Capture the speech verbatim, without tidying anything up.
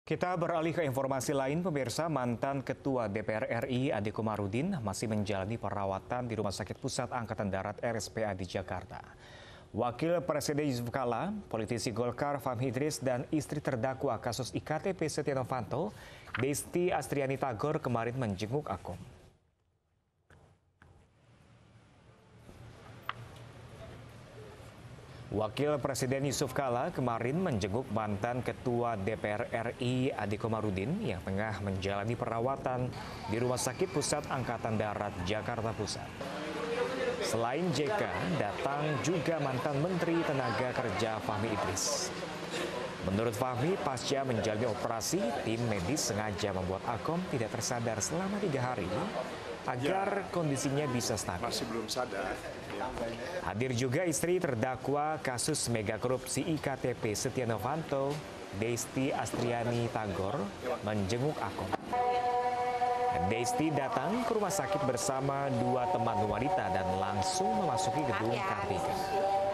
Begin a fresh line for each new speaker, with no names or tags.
Kita beralih ke informasi lain, pemirsa. Mantan Ketua D P R R I Ade Komarudin masih menjalani perawatan di Rumah Sakit Pusat Angkatan Darat R S P A di Jakarta. Wakil Presiden Yusuf Kala, politisi Golkar Fahmi Idris, dan istri terdakwa kasus I K T P Setia Novanto, Desti Astriani Tagor, kemarin menjenguk Akom. Wakil Presiden Yusuf Kala kemarin menjenguk mantan Ketua D P R R I Ade Komarudin yang tengah menjalani perawatan di Rumah Sakit Pusat Angkatan Darat Jakarta Pusat. Selain J K, datang juga mantan Menteri Tenaga Kerja Fahmi Idris. Menurut Fahmi, pasca menjalani operasi, tim medis sengaja membuat Akom tidak tersadar selama tiga hari agar ya, kondisinya bisa stabil.
Masih belum sadar. Ya.
Hadir juga istri terdakwa kasus mega korupsi I K T P Setia Novanto, Desti Astriani Tagor, menjenguk Akom. Desti datang ke rumah sakit bersama dua teman wanita dan langsung memasuki gedung K P K.